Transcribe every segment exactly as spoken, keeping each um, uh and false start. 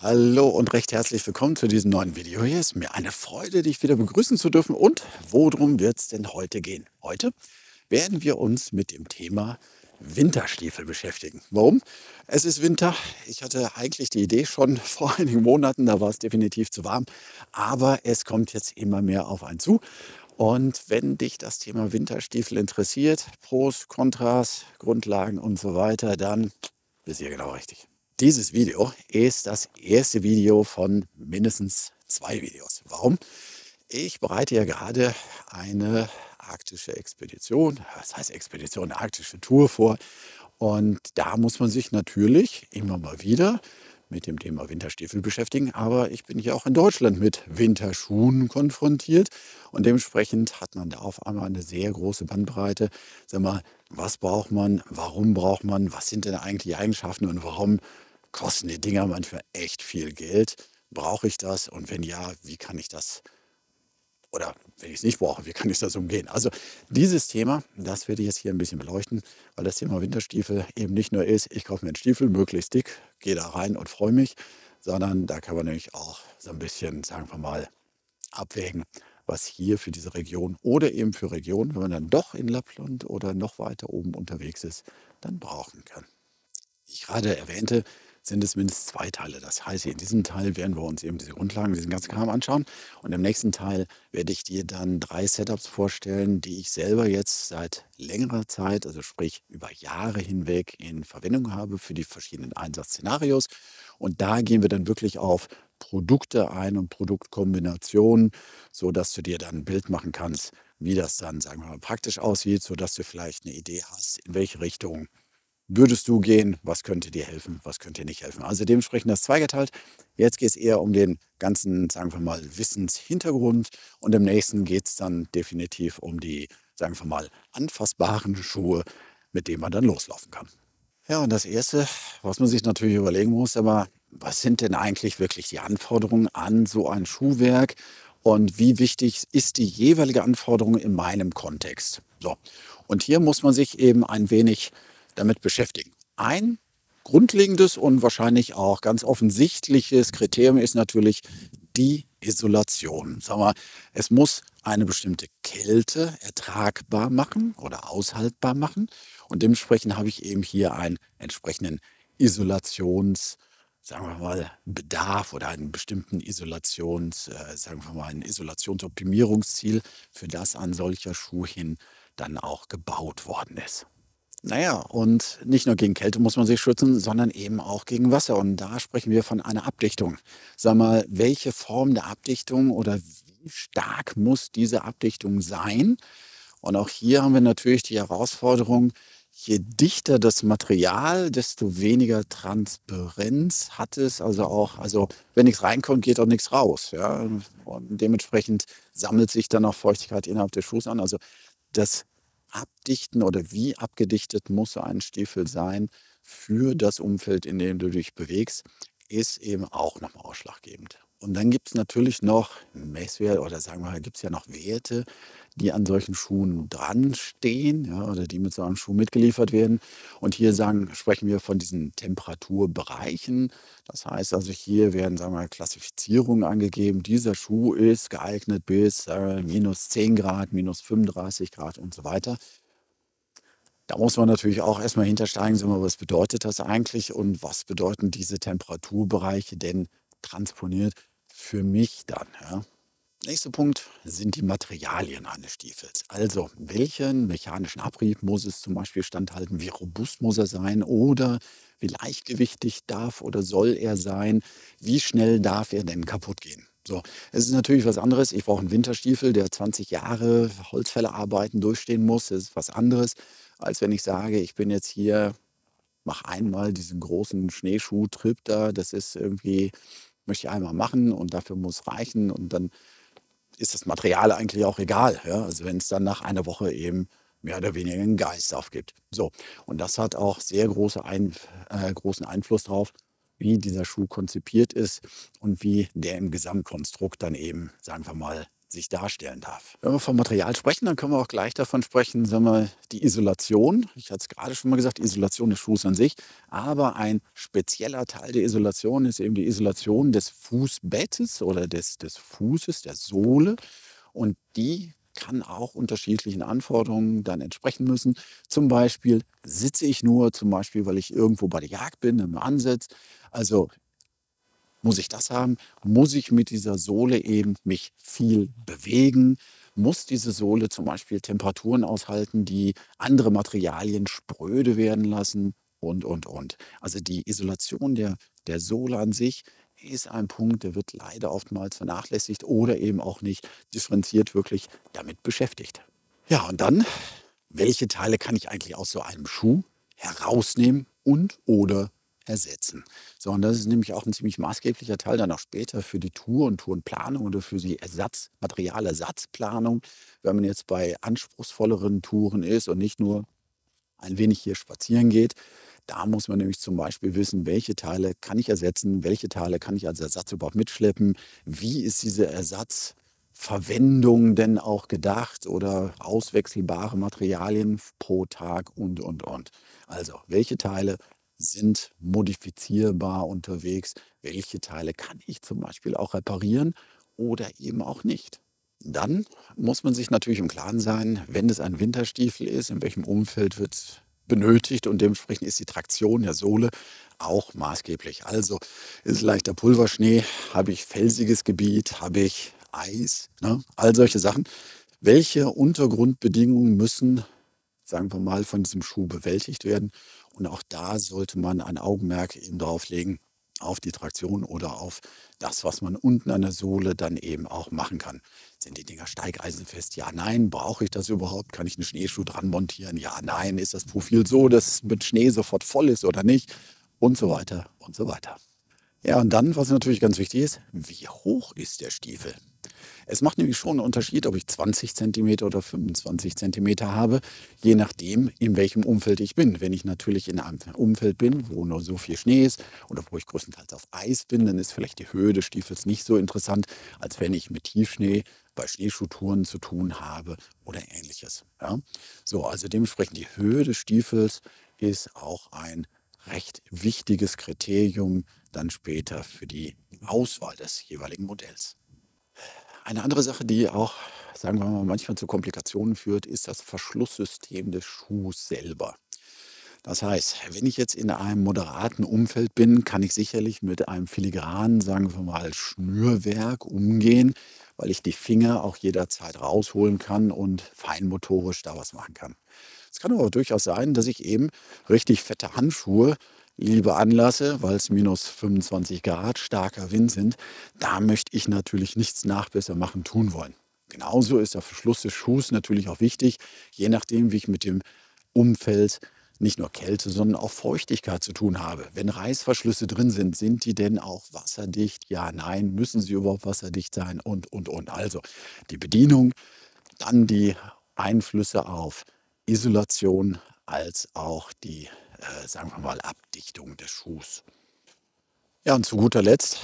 Hallo und recht herzlich willkommen zu diesem neuen Video. Hier ist mir eine Freude, dich wieder begrüßen zu dürfen. Und worum wird es denn heute gehen? Heute werden wir uns mit dem Thema Winterstiefel beschäftigen. Warum? Es ist Winter. Ich hatte eigentlich die Idee schon vor einigen Monaten, da war es definitiv zu warm. Aber es kommt jetzt immer mehr auf einen zu. Und wenn dich das Thema Winterstiefel interessiert, Pros, Kontras, Grundlagen und so weiter, dann bist du hier genau richtig. Dieses Video ist das erste Video von mindestens zwei Videos. Warum? Ich bereite ja gerade eine arktische Expedition, was heißt Expedition, eine arktische Tour vor. Und da muss man sich natürlich immer mal wieder mit dem Thema Winterstiefel beschäftigen. Aber ich bin hier auch in Deutschland mit Winterschuhen konfrontiert. Und dementsprechend hat man da auf einmal eine sehr große Bandbreite. Sag mal, was braucht man, warum braucht man, was sind denn eigentlich die Eigenschaften und warum kosten die Dinger manchmal echt viel Geld? Brauche ich das? Und wenn ja, wie kann ich das, oder wenn ich es nicht brauche, wie kann ich das umgehen? Also dieses Thema, das werde ich jetzt hier ein bisschen beleuchten, weil das Thema Winterstiefel eben nicht nur ist, ich kaufe mir einen Stiefel, möglichst dick, gehe da rein und freue mich, sondern da kann man nämlich auch so ein bisschen, sagen wir mal, abwägen, was hier für diese Region oder eben für Regionen, wenn man dann doch in Lappland oder noch weiter oben unterwegs ist, dann brauchen kann. Wie ich gerade erwähnte, sind es mindestens zwei Teile. Das heißt, in diesem Teil werden wir uns eben diese Grundlagen, diesen ganzen Kram anschauen. Und im nächsten Teil werde ich dir dann drei Setups vorstellen, die ich selber jetzt seit längerer Zeit, also sprich über Jahre hinweg, in Verwendung habe für die verschiedenen Einsatzszenarios. Und da gehen wir dann wirklich auf Produkte ein und Produktkombinationen, sodass du dir dann ein Bild machen kannst, wie das dann, sagen wir mal, praktisch aussieht, sodass du vielleicht eine Idee hast, in welche Richtung würdest du gehen, was könnte dir helfen, was könnte dir nicht helfen. Also dementsprechend das zweigeteilt. Jetzt geht es eher um den ganzen, sagen wir mal, Wissenshintergrund und im nächsten geht es dann definitiv um die, sagen wir mal, anfassbaren Schuhe, mit denen man dann loslaufen kann. Ja, und das Erste, was man sich natürlich überlegen muss, aber was sind denn eigentlich wirklich die Anforderungen an so ein Schuhwerk und wie wichtig ist die jeweilige Anforderung in meinem Kontext? So, und hier muss man sich eben ein wenig damit beschäftigen. Ein grundlegendes und wahrscheinlich auch ganz offensichtliches Kriterium ist natürlich die Isolation. Sag mal, es muss eine bestimmte Kälte ertragbar machen oder aushaltbar machen. Und dementsprechend habe ich eben hier einen entsprechenden Isolations, sagen wir mal, Bedarf oder einen bestimmten Isolations, äh, sagen wir mal, ein Isolationsoptimierungsziel, für das ein solcher Schuh hin dann auch gebaut worden ist. Naja, und nicht nur gegen Kälte muss man sich schützen, sondern eben auch gegen Wasser. Und da sprechen wir von einer Abdichtung. Sag mal, welche Form der Abdichtung oder wie stark muss diese Abdichtung sein? Und auch hier haben wir natürlich die Herausforderung, je dichter das Material, desto weniger Transparenz hat es. Also auch, also wenn nichts reinkommt, geht auch nichts raus. Ja? Und dementsprechend sammelt sich dann auch Feuchtigkeit innerhalb des Schuhs an. Also das Abdichten oder wie abgedichtet muss so ein Stiefel sein für das Umfeld, in dem du dich bewegst, ist eben auch nochmal ausschlaggebend. Und dann gibt es natürlich noch Messwerte oder sagen wir mal, gibt es ja noch Werte, die an solchen Schuhen dran stehen, ja, oder die mit so einem Schuh mitgeliefert werden. Und hier sagen, sprechen wir von diesen Temperaturbereichen. Das heißt also, hier werden, sagen wir mal, Klassifizierungen angegeben. Dieser Schuh ist geeignet bis äh, minus zehn Grad, minus fünfunddreißig Grad und so weiter. Da muss man natürlich auch erstmal hintersteigen, sagen wir, was bedeutet das eigentlich und was bedeuten diese Temperaturbereiche denn transponiert für mich dann? Ja? Nächster Punkt sind die Materialien eines Stiefels. Also, welchen mechanischen Abrieb muss es zum Beispiel standhalten? Wie robust muss er sein? Oder wie leichtgewichtig darf oder soll er sein? Wie schnell darf er denn kaputt gehen? So, es ist natürlich was anderes. Ich brauche einen Winterstiefel, der zwanzig Jahre Holzfällerarbeiten durchstehen muss. Das ist was anderes, als wenn ich sage, ich bin jetzt hier, mache einmal diesen großen Schneeschuhtrip da. Das ist irgendwie, möchte ich einmal machen und dafür muss reichen und dann ist das Material eigentlich auch egal. Ja? Also wenn es dann nach einer Woche eben mehr oder weniger einen Geist aufgibt. So, und das hat auch sehr große Ein äh, großen Einfluss darauf, wie dieser Schuh konzipiert ist und wie der im Gesamtkonstrukt dann eben, sagen wir mal, sich darstellen darf. Wenn wir vom Material sprechen, dann können wir auch gleich davon sprechen, sagen wir, die Isolation. Ich hatte es gerade schon mal gesagt, Isolation des Schuhs an sich. Aber ein spezieller Teil der Isolation ist eben die Isolation des Fußbettes oder des, des Fußes, der Sohle. Und die kann auch unterschiedlichen Anforderungen dann entsprechen müssen. Zum Beispiel sitze ich nur, zum Beispiel, weil ich irgendwo bei der Jagd bin, im Ansitz. Also muss ich das haben? Muss ich mit dieser Sohle eben mich viel bewegen? Muss diese Sohle zum Beispiel Temperaturen aushalten, die andere Materialien spröde werden lassen? Und, und, und. Also die Isolation der, der Sohle an sich ist ein Punkt, der wird leider oftmals vernachlässigt oder eben auch nicht differenziert wirklich damit beschäftigt. Ja, und dann, welche Teile kann ich eigentlich aus so einem Schuh herausnehmen und oder ersetzen? So, und das ist nämlich auch ein ziemlich maßgeblicher Teil dann auch später für die Tour und Tourenplanung oder für die Ersatz, Materialersatzplanung, wenn man jetzt bei anspruchsvolleren Touren ist und nicht nur ein wenig hier spazieren geht. Da muss man nämlich zum Beispiel wissen, welche Teile kann ich ersetzen, welche Teile kann ich als Ersatz überhaupt mitschleppen, wie ist diese Ersatzverwendung denn auch gedacht oder auswechselbare Materialien pro Tag und, und, und. Also, welche Teile sind modifizierbar unterwegs, welche Teile kann ich zum Beispiel auch reparieren oder eben auch nicht. Dann muss man sich natürlich im Klaren sein, wenn es ein Winterstiefel ist, in welchem Umfeld wird es benötigt und dementsprechend ist die Traktion der Sohle auch maßgeblich. Also ist leichter Pulverschnee, habe ich felsiges Gebiet, habe ich Eis, ne? All solche Sachen. Welche Untergrundbedingungen müssen, sagen wir mal, von diesem Schuh bewältigt werden? Und auch da sollte man ein Augenmerk eben drauf legen, auf die Traktion oder auf das, was man unten an der Sohle dann eben auch machen kann. Sind die Dinger steigeisenfest? Ja, nein. Brauche ich das überhaupt? Kann ich einen Schneeschuh dran montieren? Ja, nein. Ist das Profil so, dass es mit Schnee sofort voll ist oder nicht? Und so weiter und so weiter. Ja, und dann, was natürlich ganz wichtig ist, wie hoch ist der Stiefel? Es macht nämlich schon einen Unterschied, ob ich zwanzig Zentimeter oder fünfundzwanzig Zentimeter habe, je nachdem, in welchem Umfeld ich bin. Wenn ich natürlich in einem Umfeld bin, wo nur so viel Schnee ist oder wo ich größtenteils auf Eis bin, dann ist vielleicht die Höhe des Stiefels nicht so interessant, als wenn ich mit Tiefschnee bei Schneeschuhtouren zu tun habe oder ähnliches. Ja? So, also dementsprechend die Höhe des Stiefels ist auch ein recht wichtiges Kriterium dann später für die Auswahl des jeweiligen Modells. Eine andere Sache, die auch, sagen wir mal, manchmal zu Komplikationen führt, ist das Verschlusssystem des Schuhs selber. Das heißt, wenn ich jetzt in einem moderaten Umfeld bin, kann ich sicherlich mit einem filigranen, sagen wir mal, Schnürwerk umgehen, weil ich die Finger auch jederzeit rausholen kann und feinmotorisch da was machen kann. Es kann aber durchaus sein, dass ich eben richtig fette Handschuhe lieber anlasse, weil es minus fünfundzwanzig Grad, starker Wind sind. Da möchte ich natürlich nichts nachbessern machen, tun wollen. Genauso ist der Verschluss des Schuhs natürlich auch wichtig, je nachdem, wie ich mit dem Umfeld nicht nur Kälte, sondern auch Feuchtigkeit zu tun habe. Wenn Reißverschlüsse drin sind, sind die denn auch wasserdicht? Ja, nein. Müssen sie überhaupt wasserdicht sein? Und, und, und. Also die Bedienung, dann die Einflüsse auf Isolation als auch die, äh, sagen wir mal, Abdichtung des Schuhs. Ja, und zu guter Letzt,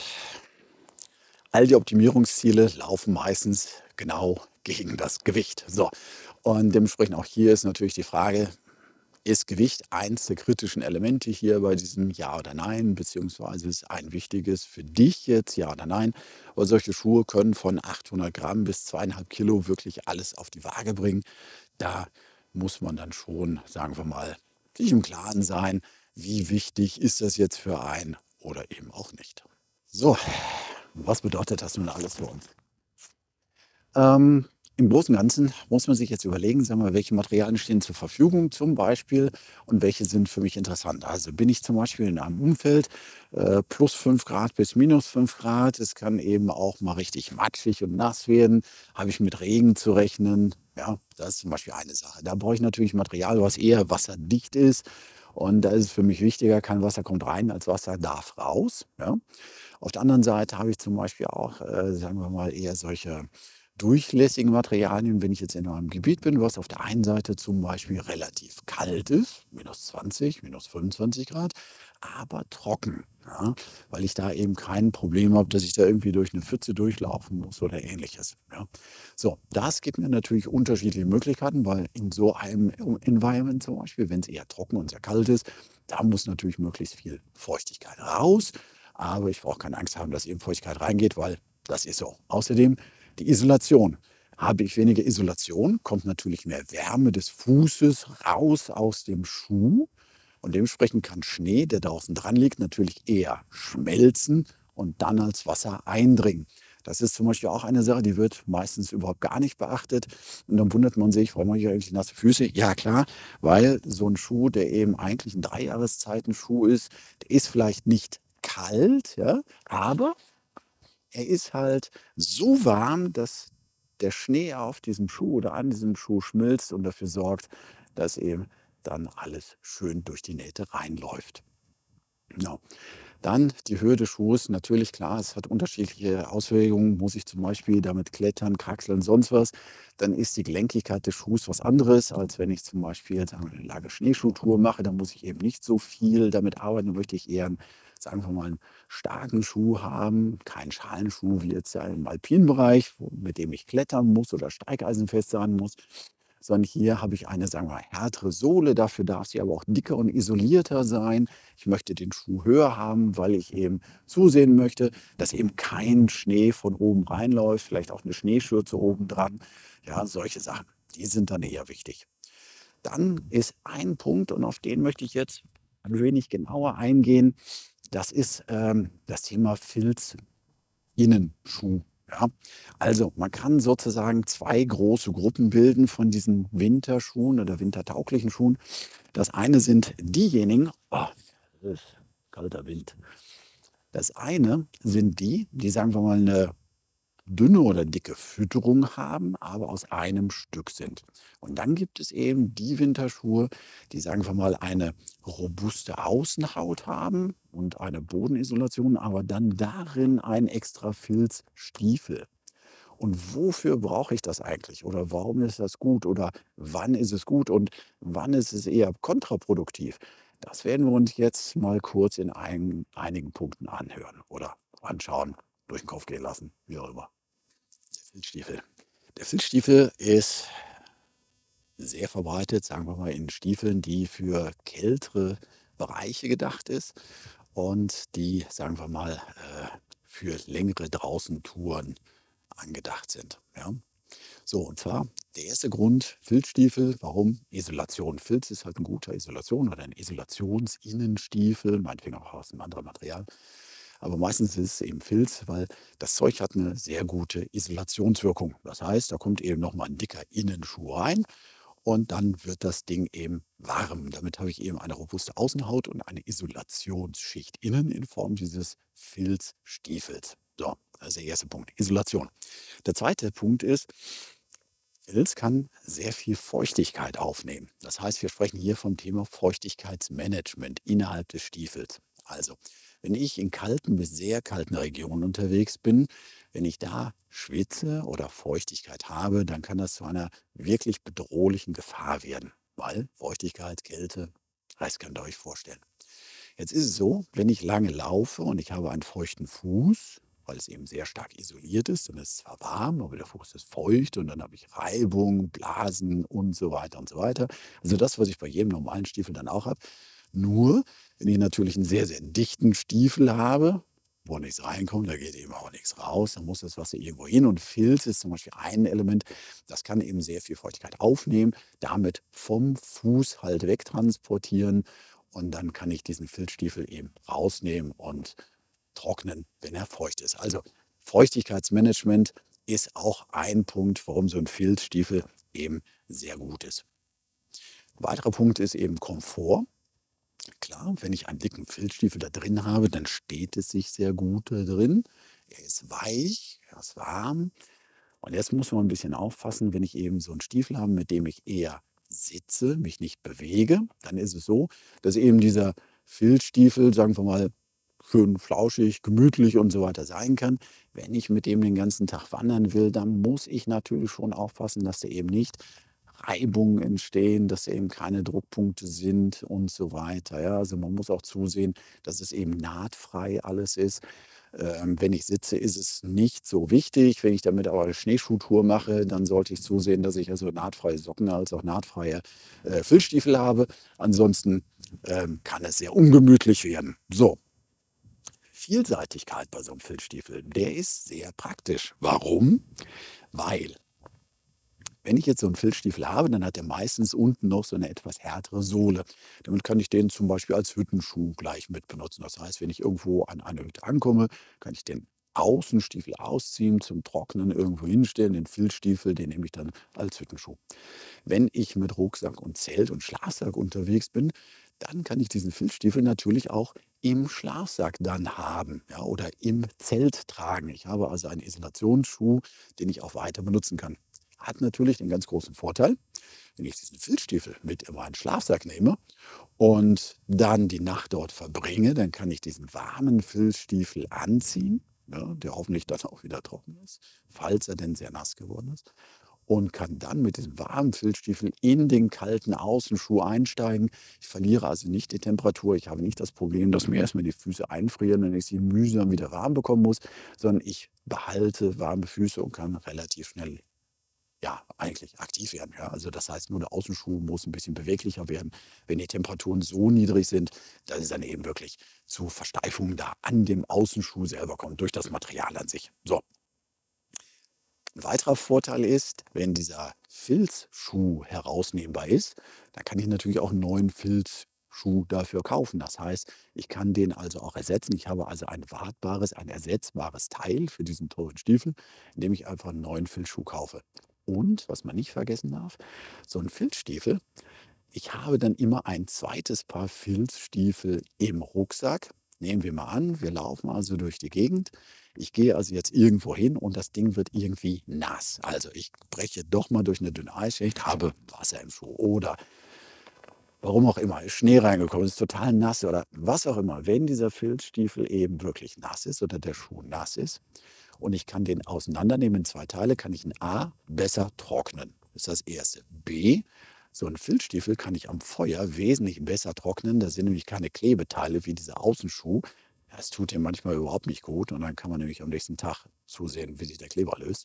all die Optimierungsziele laufen meistens genau gegen das Gewicht. So, und dementsprechend auch hier ist natürlich die Frage, ist Gewicht eins der kritischen Elemente hier bei diesem Ja oder Nein, beziehungsweise ist ein wichtiges für dich jetzt Ja oder Nein? Weil solche Schuhe können von achthundert Gramm bis zweieinhalb Kilo wirklich alles auf die Waage bringen. Da muss man dann schon, sagen wir mal, sich im Klaren sein, wie wichtig ist das jetzt für einen oder eben auch nicht. So, was bedeutet das nun alles für uns? Ähm, Im Großen und Ganzen muss man sich jetzt überlegen, sagen wir, welche Materialien stehen zur Verfügung zum Beispiel und welche sind für mich interessant. Also bin ich zum Beispiel in einem Umfeld äh, plus fünf Grad bis minus fünf Grad. Es kann eben auch mal richtig matschig und nass werden. Habe ich mit Regen zu rechnen? Ja, das ist zum Beispiel eine Sache. Da brauche ich natürlich Material, was eher wasserdicht ist. Und da ist es für mich wichtiger, kein Wasser kommt rein, als Wasser darf raus. Ja. Auf der anderen Seite habe ich zum Beispiel auch, äh, sagen wir mal, eher solche durchlässigen Materialien, wenn ich jetzt in einem Gebiet bin, was auf der einen Seite zum Beispiel relativ kalt ist, minus zwanzig, minus fünfundzwanzig Grad, aber trocken. Ja, weil ich da eben kein Problem habe, dass ich da irgendwie durch eine Pfütze durchlaufen muss oder Ähnliches. Ja. So, das gibt mir natürlich unterschiedliche Möglichkeiten, weil in so einem Environment zum Beispiel, wenn es eher trocken und sehr kalt ist, da muss natürlich möglichst viel Feuchtigkeit raus. Aber ich brauche keine Angst haben, dass eben Feuchtigkeit reingeht, weil das ist so. Außerdem die Isolation. Habe ich weniger Isolation, kommt natürlich mehr Wärme des Fußes raus aus dem Schuh. Und dementsprechend kann Schnee, der draußen dran liegt, natürlich eher schmelzen und dann als Wasser eindringen. Das ist zum Beispiel auch eine Sache, die wird meistens überhaupt gar nicht beachtet. Und dann wundert man sich, warum habe ich eigentlich nasse Füße? Ja klar, weil so ein Schuh, der eben eigentlich ein Dreijahreszeiten-Schuh ist, der ist vielleicht nicht kalt, ja, aber er ist halt so warm, dass der Schnee auf diesem Schuh oder an diesem Schuh schmilzt und dafür sorgt, dass eben dann alles schön durch die Nähte reinläuft. Genau. Dann die Höhe des Schuhes, natürlich klar, es hat unterschiedliche Auswirkungen. Muss ich zum Beispiel damit klettern, kraxeln, sonst was, dann ist die Gelenkigkeit des Schuhs was anderes, als wenn ich zum Beispiel sagen wir, eine Lagerschneeschuhtour mache. Dann muss ich eben nicht so viel damit arbeiten. Dann möchte ich eher einen, sagen wir mal, einen starken Schuh haben, keinen Schalenschuh wie jetzt ja im alpinen Bereich, wo- mit dem ich klettern muss oder steigeisenfest sein muss, sondern hier habe ich eine, sagen wir mal, härtere Sohle. Dafür darf sie aber auch dicker und isolierter sein. Ich möchte den Schuh höher haben, weil ich eben zusehen möchte, dass eben kein Schnee von oben reinläuft, vielleicht auch eine Schneeschürze oben dran. Ja, solche Sachen, die sind dann eher wichtig. Dann ist ein Punkt, und auf den möchte ich jetzt ein wenig genauer eingehen. Das ist ähm, das Thema Filz. Innenschuh. Ja. Also man kann sozusagen zwei große Gruppen bilden von diesen Winterschuhen oder wintertauglichen Schuhen. Das eine sind diejenigen, oh, das ist kalter Wind. Das eine sind die, die, sagen wir mal, eine dünne oder dicke Fütterung haben, aber aus einem Stück sind. Und dann gibt es eben die Winterschuhe, die, sagen wir mal, eine robuste Außenhaut haben und eine Bodenisolation, aber dann darin ein extra Filzstiefel. Und wofür brauche ich das eigentlich? Oder warum ist das gut? Oder wann ist es gut und wann ist es eher kontraproduktiv? Das werden wir uns jetzt mal kurz in ein, einigen Punkten anhören oder anschauen, durch den Kopf gehen lassen, wie auch immer. Der Filzstiefel. Der Filzstiefel ist sehr verbreitet, sagen wir mal, in Stiefeln, die für kältere Bereiche gedacht ist und die, sagen wir mal, äh, für längere Draußentouren angedacht sind. Ja? So, und zwar der erste Grund, Filzstiefel, warum Isolation? Filz ist halt ein guter Isolation oder ein Isolationsinnenstiefel, meinetwegen auch aus einem anderen Material. Aber meistens ist es eben Filz, weil das Zeug hat eine sehr gute Isolationswirkung. Das heißt, da kommt eben nochmal ein dicker Innenschuh rein und dann wird das Ding eben warm. Damit habe ich eben eine robuste Außenhaut und eine Isolationsschicht innen in Form dieses Filzstiefels. So, das ist der erste Punkt, Isolation. Der zweite Punkt ist, Filz kann sehr viel Feuchtigkeit aufnehmen. Das heißt, wir sprechen hier vom Thema Feuchtigkeitsmanagement innerhalb des Stiefels. Also, wenn ich in kalten bis sehr kalten Regionen unterwegs bin, wenn ich da schwitze oder Feuchtigkeit habe, dann kann das zu einer wirklich bedrohlichen Gefahr werden. Weil Feuchtigkeit, Kälte, das könnt ihr euch vorstellen. Jetzt ist es so, wenn ich lange laufe und ich habe einen feuchten Fuß, weil es eben sehr stark isoliert ist, dann ist es zwar warm, aber der Fuß ist feucht und dann habe ich Reibung, Blasen und so weiter und so weiter. Also das, was ich bei jedem normalen Stiefel dann auch habe. Nur, wenn ich natürlich einen sehr, sehr dichten Stiefel habe, wo nichts reinkommt, da geht eben auch nichts raus, dann muss das Wasser irgendwo hin. Und Filz ist zum Beispiel ein Element, das kann eben sehr viel Feuchtigkeit aufnehmen, damit vom Fuß halt wegtransportieren und dann kann ich diesen Filzstiefel eben rausnehmen und trocknen, wenn er feucht ist. Also Feuchtigkeitsmanagement ist auch ein Punkt, warum so ein Filzstiefel eben sehr gut ist. Ein weiterer Punkt ist eben Komfort. Klar, wenn ich einen dicken Filzstiefel da drin habe, dann steht es sich sehr gut da drin. Er ist weich, er ist warm. Und jetzt muss man ein bisschen aufpassen, wenn ich eben so einen Stiefel habe, mit dem ich eher sitze, mich nicht bewege, dann ist es so, dass eben dieser Filzstiefel, sagen wir mal, schön flauschig, gemütlich und so weiter sein kann. Wenn ich mit dem den ganzen Tag wandern will, dann muss ich natürlich schon aufpassen, dass der eben nicht Reibungen entstehen, dass eben keine Druckpunkte sind und so weiter. Ja, also man muss auch zusehen, dass es eben nahtfrei alles ist. Ähm, wenn ich sitze, ist es nicht so wichtig. Wenn ich damit aber eine Schneeschuhtour mache, dann sollte ich zusehen, dass ich also nahtfreie Socken als auch nahtfreie äh, Filzstiefel habe. Ansonsten ähm, kann es sehr ungemütlich werden. So, Vielseitigkeit bei so einem Filzstiefel, der ist sehr praktisch. Warum? Weil, wenn ich jetzt so einen Filzstiefel habe, dann hat er meistens unten noch so eine etwas härtere Sohle. Damit kann ich den zum Beispiel als Hüttenschuh gleich mit benutzen. Das heißt, wenn ich irgendwo an einer Hütte ankomme, kann ich den Außenstiefel ausziehen, zum Trocknen irgendwo hinstellen. Den Filzstiefel, den nehme ich dann als Hüttenschuh. Wenn ich mit Rucksack und Zelt und Schlafsack unterwegs bin, dann kann ich diesen Filzstiefel natürlich auch im Schlafsack dann haben, ja, oder im Zelt tragen. Ich habe also einen Isolationsschuh, den ich auch weiter benutzen kann. Hat natürlich den ganz großen Vorteil, wenn ich diesen Filzstiefel mit in meinen Schlafsack nehme und dann die Nacht dort verbringe, dann kann ich diesen warmen Filzstiefel anziehen, ja, der hoffentlich dann auch wieder trocken ist, falls er denn sehr nass geworden ist, und kann dann mit diesem warmen Filzstiefel in den kalten Außenschuh einsteigen. Ich verliere also nicht die Temperatur. Ich habe nicht das Problem, dass mir erstmal die Füße einfrieren und ich sie mühsam wieder warm bekommen muss, sondern ich behalte warme Füße und kann relativ schnell, ja, eigentlich aktiv werden. Ja. Also das heißt, nur der Außenschuh muss ein bisschen beweglicher werden. Wenn die Temperaturen so niedrig sind, dass es dann eben wirklich zu Versteifungen da an dem Außenschuh selber kommt, durch das Material an sich. So. Ein weiterer Vorteil ist, wenn dieser Filzschuh herausnehmbar ist, dann kann ich natürlich auch einen neuen Filzschuh dafür kaufen. Das heißt, ich kann den also auch ersetzen. Ich habe also ein wartbares, ein ersetzbares Teil für diesen teuren Stiefel, indem ich einfach einen neuen Filzschuh kaufe. Und, was man nicht vergessen darf, so ein Filzstiefel, ich habe dann immer ein zweites Paar Filzstiefel im Rucksack. Nehmen wir mal an, wir laufen also durch die Gegend. Ich gehe also jetzt irgendwo hin und das Ding wird irgendwie nass. Also ich breche doch mal durch eine dünne Eisschicht, habe Wasser im Schuh oder warum auch immer, ist Schnee reingekommen, ist total nass oder was auch immer. Wenn dieser Filzstiefel eben wirklich nass ist oder der Schuh nass ist und ich kann den auseinandernehmen in zwei Teile, kann ich ihn A besser trocknen. Das ist das Erste. B, so ein Filzstiefel kann ich am Feuer wesentlich besser trocknen. Da sind nämlich keine Klebeteile wie dieser Außenschuh. Das tut ihm manchmal überhaupt nicht gut und dann kann man nämlich am nächsten Tag zusehen, wie sich der Kleber löst.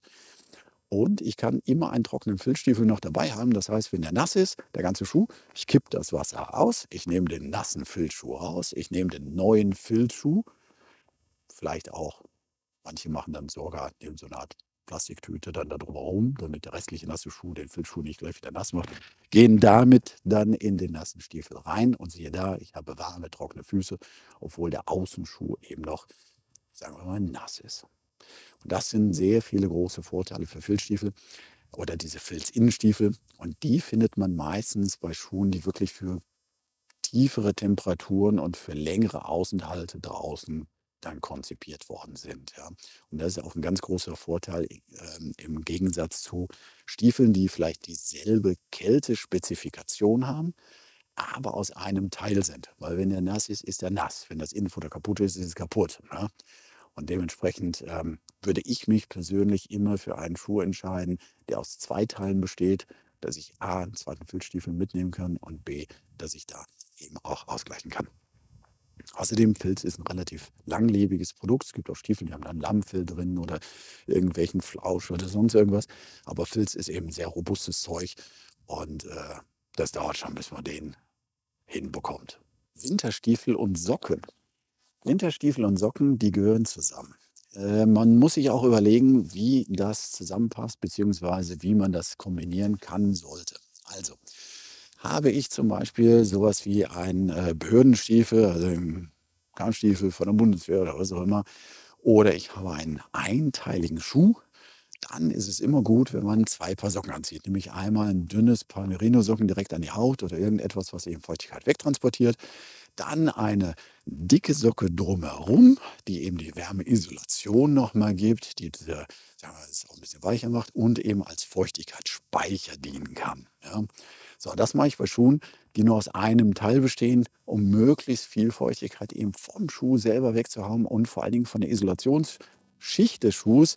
Und ich kann immer einen trockenen Filzstiefel noch dabei haben. Das heißt, wenn der nass ist, der ganze Schuh, ich kippe das Wasser aus, ich nehme den nassen Filzschuh raus, ich nehme den neuen Filzschuh, vielleicht auch, manche machen dann sogar neben so eine Art Plastiktüte dann da drüber rum, damit der restliche nasse Schuh den Filzschuh nicht gleich wieder nass macht, gehen damit dann in den nassen Stiefel rein und siehe da, ich habe warme, trockene Füße, obwohl der Außenschuh eben noch, sagen wir mal, nass ist. Und das sind sehr viele große Vorteile für Filzstiefel oder diese Filzinnenstiefel. Und die findet man meistens bei Schuhen, die wirklich für tiefere Temperaturen und für längere Aufenthalte draußen dann konzipiert worden sind. Ja. Und das ist auch ein ganz großer Vorteil ähm, im Gegensatz zu Stiefeln, die vielleicht dieselbe Kältespezifikation haben, aber aus einem Teil sind. Weil wenn der nass ist, ist er nass. Wenn das Innenfutter kaputt ist, ist es kaputt. Ja. Und dementsprechend ähm, würde ich mich persönlich immer für einen Schuh entscheiden, der aus zwei Teilen besteht, dass ich A, einen zweiten Filzstiefel mitnehmen kann und B, dass ich da eben auch ausgleichen kann. Außerdem, Filz ist ein relativ langlebiges Produkt. Es gibt auch Stiefel, die haben dann Lammfell drin oder irgendwelchen Flausch oder sonst irgendwas. Aber Filz ist eben sehr robustes Zeug und äh, das dauert schon, bis man den hinbekommt. Winterstiefel und Socken. Winterstiefel und Socken, die gehören zusammen. Äh, man muss sich auch überlegen, wie das zusammenpasst, beziehungsweise wie man das kombinieren kann, sollte. Also, habe ich zum Beispiel sowas wie einen äh, Behördenstiefel, also einen Kammstiefel von der Bundeswehr oder was auch immer, oder ich habe einen einteiligen Schuh, dann ist es immer gut, wenn man zwei Paar Socken anzieht. Nämlich einmal ein dünnes Paar Merino-Socken direkt an die Haut oder irgendetwas, was eben Feuchtigkeit wegtransportiert. Dann eine dicke Socke drumherum, die eben die Wärmeisolation nochmal gibt, die diese, sagen wir, es auch ein bisschen weicher macht und eben als Feuchtigkeitsspeicher dienen kann. Ja. So, das mache ich bei Schuhen, die nur aus einem Teil bestehen, um möglichst viel Feuchtigkeit eben vom Schuh selber wegzuhaben und vor allen Dingen von der Isolationsschicht des Schuhs,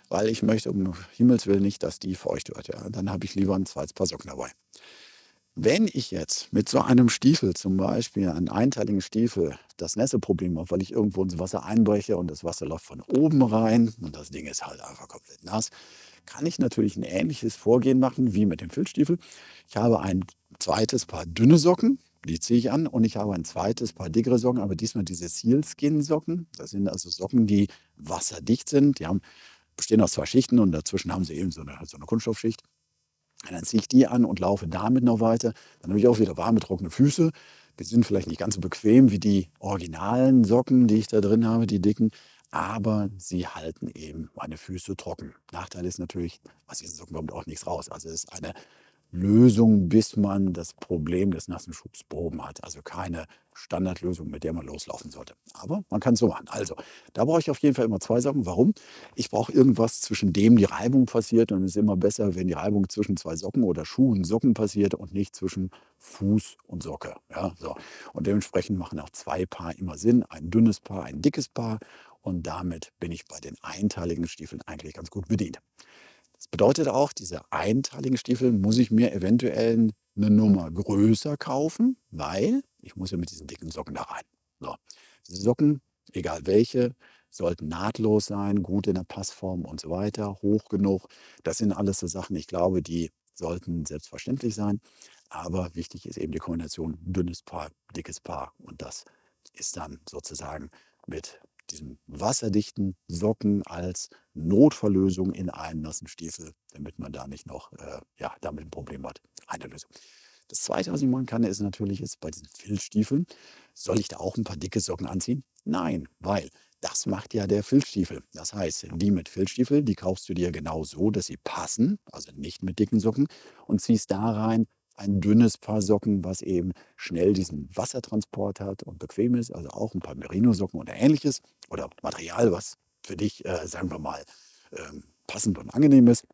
weil ich möchte um Himmels Willen nicht, dass die feucht wird. Ja. Dann habe ich lieber ein zweites Paar Socken dabei. Wenn ich jetzt mit so einem Stiefel, zum Beispiel einen einteiligen Stiefel, das Nässeproblem habe, weil ich irgendwo ins Wasser einbreche und das Wasser läuft von oben rein und das Ding ist halt einfach komplett nass, kann ich natürlich ein ähnliches Vorgehen machen wie mit dem Filzstiefel. Ich habe ein zweites Paar dünne Socken, die ziehe ich an, und ich habe ein zweites Paar dickere Socken, aber diesmal diese Sealskin-Socken. Das sind also Socken, die wasserdicht sind. Die haben, bestehen aus zwei Schichten und dazwischen haben sie eben so eine, so eine Kunststoffschicht. Und dann ziehe ich die an und laufe damit noch weiter. Dann habe ich auch wieder warme, trockene Füße. Die sind vielleicht nicht ganz so bequem wie die originalen Socken, die ich da drin habe, die dicken. Aber sie halten eben meine Füße trocken. Nachteil ist natürlich, aus diesen Socken kommt auch nichts raus. Also es ist eine Lösung, bis man das Problem des nassen Schuhs behoben hat. Also keine Standardlösung, mit der man loslaufen sollte. Aber man kann es so machen. Also, da brauche ich auf jeden Fall immer zwei Socken. Warum? Ich brauche irgendwas, zwischen dem die Reibung passiert. Und es ist immer besser, wenn die Reibung zwischen zwei Socken oder Schuhen, Socken passiert und nicht zwischen Fuß und Socke. Ja, so. Und dementsprechend machen auch zwei Paar immer Sinn. Ein dünnes Paar, ein dickes Paar. Und damit bin ich bei den einteiligen Stiefeln eigentlich ganz gut bedient. Das bedeutet auch, diese einteiligen Stiefel muss ich mir eventuell eine Nummer größer kaufen, weil ich muss ja mit diesen dicken Socken da rein. So. Diese Socken, egal welche, sollten nahtlos sein, gut in der Passform und so weiter, hoch genug. Das sind alles so Sachen, ich glaube, die sollten selbstverständlich sein. Aber wichtig ist eben die Kombination dünnes Paar, dickes Paar. Und das ist dann sozusagen mit diesen wasserdichten Socken als Notfalllösung in einen nassen Stiefel, damit man da nicht noch äh, ja, damit ein Problem hat. Eine Lösung. Das Zweite, was ich machen kann, ist natürlich jetzt bei diesen Filzstiefeln, soll ich da auch ein paar dicke Socken anziehen? Nein, weil das macht ja der Filzstiefel. Das heißt, die mit Filzstiefel, die kaufst du dir genau so, dass sie passen, also nicht mit dicken Socken, und ziehst da rein ein dünnes Paar Socken, was eben schnell diesen Wassertransport hat und bequem ist, also auch ein paar Merino-Socken oder Ähnliches oder Material, was für dich, äh, sagen wir mal, ähm, passend und angenehm ist.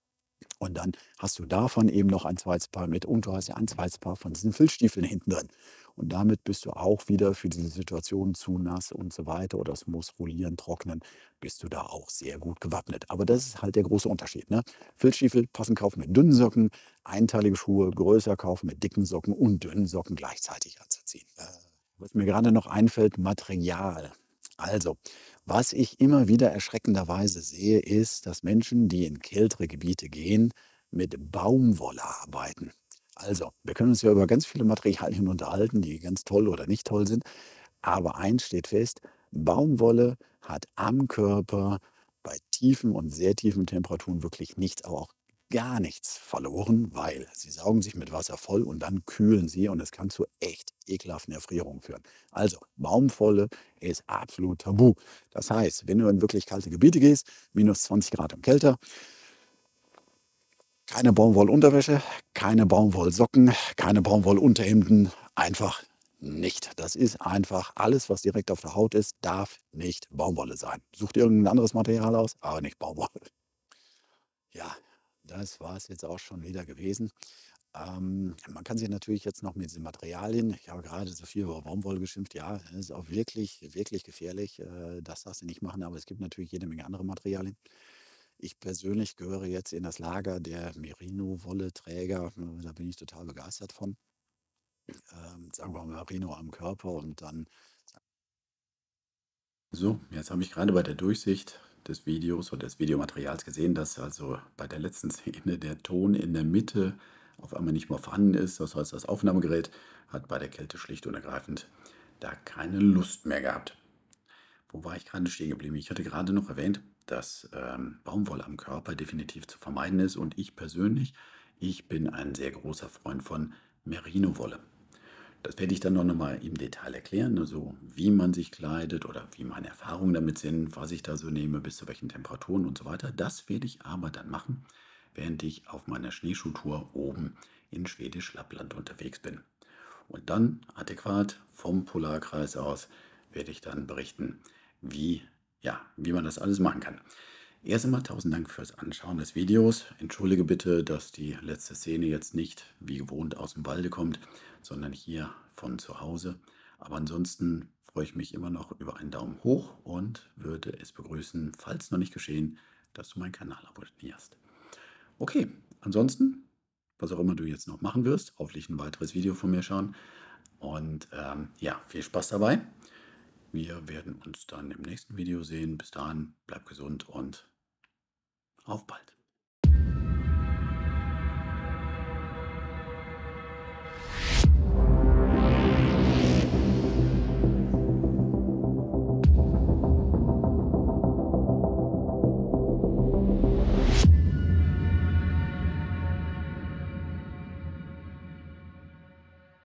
Und dann hast du davon eben noch ein zweites Paar mit und du hast ja ein zweites Paar von diesen Filzstiefeln hinten drin. Und damit bist du auch wieder für diese Situation zu nass und so weiter oder es muss rollieren, trocknen, bist du da auch sehr gut gewappnet. Aber das ist halt der große Unterschied. Ne? Filzstiefel passend kaufen mit dünnen Socken, einteilige Schuhe größer kaufen mit dicken Socken und dünnen Socken gleichzeitig anzuziehen. Äh, was mir gerade noch einfällt, Material. Also, was ich immer wieder erschreckenderweise sehe, ist, dass Menschen, die in kältere Gebiete gehen, mit Baumwolle arbeiten. Also, wir können uns ja über ganz viele Materialien unterhalten, die ganz toll oder nicht toll sind. Aber eins steht fest, Baumwolle hat am Körper bei tiefen und sehr tiefen Temperaturen wirklich nichts, aber auch gar nichts verloren, weil sie saugen sich mit Wasser voll und dann kühlen sie und es kann zu echt ekelhaften Erfrierungen führen. Also Baumwolle ist absolut tabu. Das heißt, wenn du in wirklich kalte Gebiete gehst, minus zwanzig Grad und kälter, keine Baumwollunterwäsche, keine Baumwollsocken, keine Baumwollunterhemden, einfach nicht. Das ist einfach alles, was direkt auf der Haut ist, darf nicht Baumwolle sein. Such dir irgendein anderes Material aus, aber nicht Baumwolle. Ja, das war es jetzt auch schon wieder gewesen. Ähm, man kann sich natürlich jetzt noch mit diesen Materialien, ich habe gerade so viel über Baumwolle geschimpft, ja, das ist auch wirklich, wirklich gefährlich. Äh, das darfst du nicht machen, aber es gibt natürlich jede Menge andere Materialien. Ich persönlich gehöre jetzt in das Lager der Merino-Wolle-Träger. Äh, Da bin ich total begeistert von. Ähm, sagen wir mal Merino am Körper und dann. So, jetzt habe ich gerade bei der Durchsicht des Videos oder des Videomaterials gesehen, dass also bei der letzten Szene der Ton in der Mitte auf einmal nicht mehr vorhanden ist. Das heißt, das Aufnahmegerät hat bei der Kälte schlicht und ergreifend da keine Lust mehr gehabt. Wo war ich gerade stehen geblieben? Ich hatte gerade noch erwähnt, dass ähm, Baumwolle am Körper definitiv zu vermeiden ist und ich persönlich, ich bin ein sehr großer Freund von Merino-Wolle. Das werde ich dann noch mal im Detail erklären, also wie man sich kleidet oder wie meine Erfahrungen damit sind, was ich da so nehme, bis zu welchen Temperaturen und so weiter. Das werde ich aber dann machen, während ich auf meiner Schneeschuhtour oben in Schwedisch-Lappland unterwegs bin. Und dann adäquat vom Polarkreis aus werde ich dann berichten, wie, ja, wie man das alles machen kann. Erst einmal tausend Dank fürs Anschauen des Videos. Entschuldige bitte, dass die letzte Szene jetzt nicht wie gewohnt aus dem Walde kommt, sondern hier von zu Hause. Aber ansonsten freue ich mich immer noch über einen Daumen hoch und würde es begrüßen, falls noch nicht geschehen, dass du meinen Kanal abonnierst. Okay, ansonsten, was auch immer du jetzt noch machen wirst, hoffentlich ein weiteres Video von mir schauen. Und ähm, ja, viel Spaß dabei. Wir werden uns dann im nächsten Video sehen. Bis dahin, bleib gesund und auf bald.